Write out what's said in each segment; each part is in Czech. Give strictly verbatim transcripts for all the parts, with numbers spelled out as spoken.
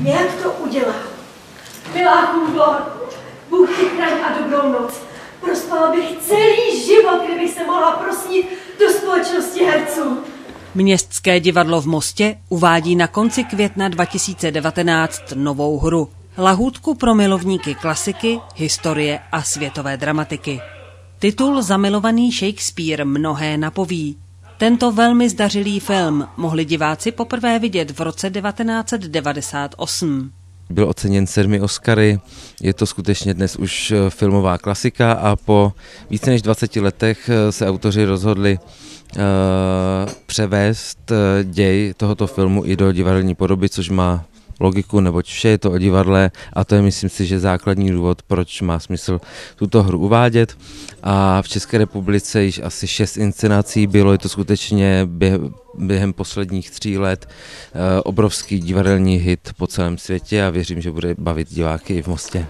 Jak to udělám? Milá Kůvlo, Bůh ti chraň a dobrou noc. Prospala bych celý život, kdybych se mohla prosnít do společnosti herců. Městské divadlo v Mostě uvádí na konci května dva tisíce devatenáct novou hru. Lahůdku pro milovníky klasiky, historie a světové dramatiky. Titul Zamilovaný Shakespeare mnohé napoví. Tento velmi zdařilý film mohli diváci poprvé vidět v roce devatenáct set devadesát osm. Byl oceněn sedmi Oscary, je to skutečně dnes už filmová klasika a po více než dvaceti letech se autoři rozhodli uh, převést děj tohoto filmu i do divadelní podoby, což má logiku, neboť vše je to o divadle a to je, myslím si, že základní důvod, proč má smysl tuto hru uvádět. A v České republice již asi šest inscenací bylo, je to skutečně během, během posledních tří let e, obrovský divadelní hit po celém světě a věřím, že bude bavit diváky i v Mostě.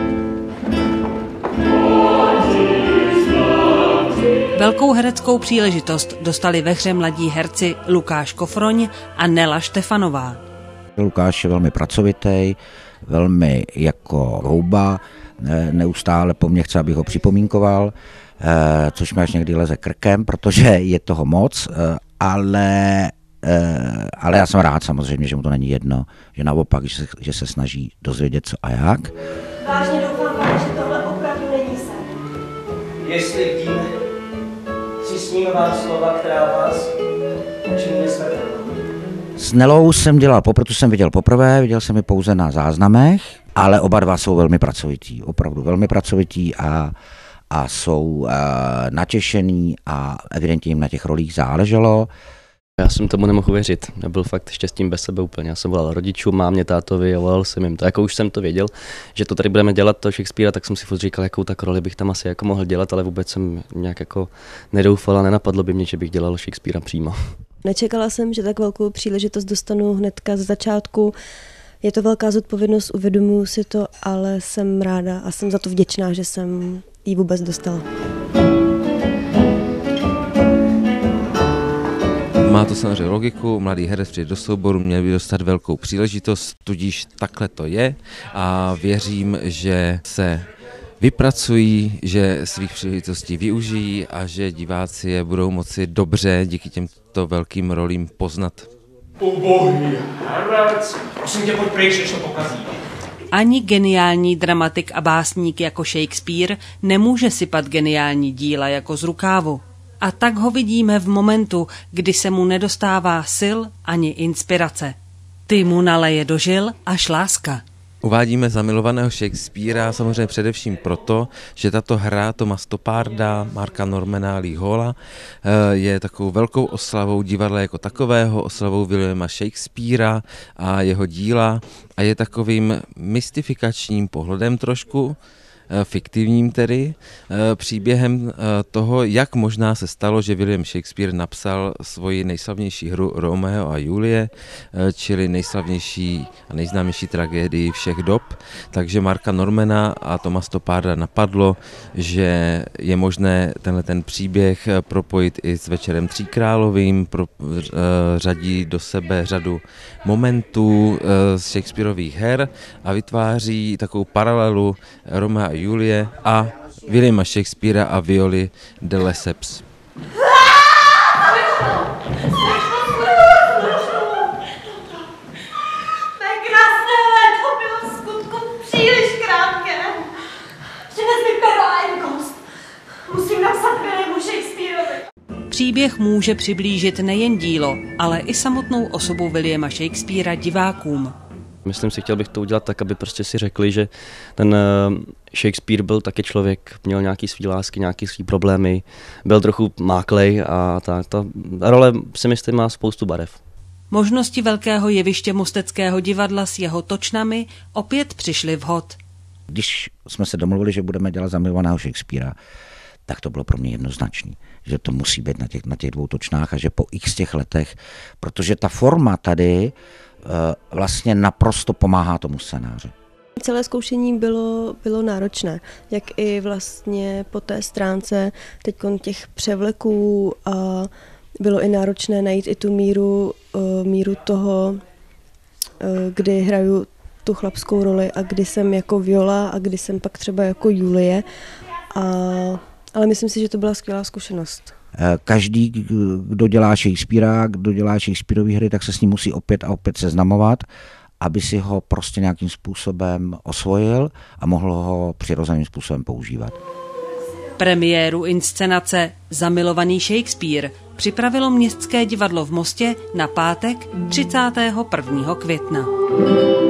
Velkou hereckou příležitost dostali ve hře mladí herci Lukáš Kofroň a Nela Štefanová. Lukáš je velmi pracovitý, velmi jako houba, neustále po mně chce, abych ho připomínkoval, což mi až někdy leze krkem, protože je toho moc, ale, ale já jsem rád samozřejmě, že mu to není jedno, že naopak, že se, že se snaží dozvědět co a jak. Vážně doufám, pane, že tohle opravdu není sen. Jestli víme, si sníme vás slova, která vás učinili smrtelnou. S Nelou jsem dělal poprvé, jsem viděl poprvé, viděl jsem ji pouze na záznamech, ale oba dva jsou velmi pracovití, opravdu velmi pracovití a, a jsou uh, natěšený a evidentně jim na těch rolích záleželo. Já jsem tomu nemohl věřit, já byl fakt štěstím bez sebe úplně, já jsem volal rodičům, mámě, tátovi a volal jsem jim to, jako už jsem to věděl, že to tady budeme dělat, to Shakespearea, tak jsem si furt říkal, jakou tak roli bych tam asi jako mohl dělat, ale vůbec jsem nějak jako nedoufal a nenapadlo by mě, že bych dělal Shakespearea přímo. Nečekala jsem, že tak velkou příležitost dostanu hnedka z začátku. Je to velká zodpovědnost, uvědomuji si to, ale jsem ráda a jsem za to vděčná, že jsem ji vůbec dostala. Má to samozřejmě logiku, mladý herec přijde do souboru, měl by dostat velkou příležitost, tudíž takhle to je a věřím, že se vypracují, že svých příležitostí využijí a že diváci je budou moci dobře díky těmto velkým rolím poznat. Ubohý herec, prosím tě, pojď pryč, než to pokazí. Ani geniální dramatik a básník jako Shakespeare nemůže sypat geniální díla jako z rukávu. A tak ho vidíme v momentu, kdy se mu nedostává sil ani inspirace. Ty mu naleje do žil až láska. Uvádíme zamilovaného Shakespearea samozřejmě především proto, že tato hra Toma Stopparda, Marka Normana, Lee Halla je takovou velkou oslavou divadla jako takového, oslavou Williama Shakespearea a jeho díla a je takovým mystifikačním pohledem trošku, fiktivním tedy, příběhem toho, jak možná se stalo, že William Shakespeare napsal svoji nejslavnější hru Romeo a Julie, čili nejslavnější a nejznámější tragédii všech dob. Takže Marka Normana a Toma Stopparda napadlo, že je možné tenhle ten příběh propojit i s Večerem tříkrálovým, pro, řadí do sebe řadu momentů z Shakespearových her a vytváří takovou paralelu Romea a Julie a Williama Shakespearea a Violy de Lesseps. Mé krásné léto bylo v skutku příliš krátké. Přines mi pero a inkoust. Musím napsat Williamu Shakespeareovi. Příběh může přiblížit nejen dílo, ale i samotnou osobu Williama Shakespearea divákům. Myslím si, chtěl bych to udělat tak, aby prostě si řekli, že ten Shakespeare byl taky člověk, měl nějaký svý lásky, nějaký svý problémy, byl trochu máklej a ta, ta role si myslím má spoustu barev. Možnosti velkého jeviště Mosteckého divadla s jeho točnami opět přišly vhod. Když jsme se domluvili, že budeme dělat zamilovaného Shakespearea, tak to bylo pro mě jednoznačný, že to musí být na těch, na těch dvou točnách a že po x těch letech, protože ta forma tady vlastně naprosto pomáhá tomu scénáři. Celé zkoušení bylo, bylo náročné, jak i vlastně po té stránce teď těch převleků a bylo i náročné najít i tu míru, míru toho, kdy hraju tu chlapskou roli a kdy jsem jako Viola a kdy jsem pak třeba jako Julie. A, ale myslím si, že to byla skvělá zkušenost. Každý, kdo dělá Shakespearea, kdo dělá Shakespeareovy hry, tak se s ním musí opět a opět seznamovat, aby si ho prostě nějakým způsobem osvojil a mohl ho přirozeným způsobem používat. Premiéru inscenace Zamilovaný Shakespeare připravilo Městské divadlo v Mostě na pátek třicátého prvního května.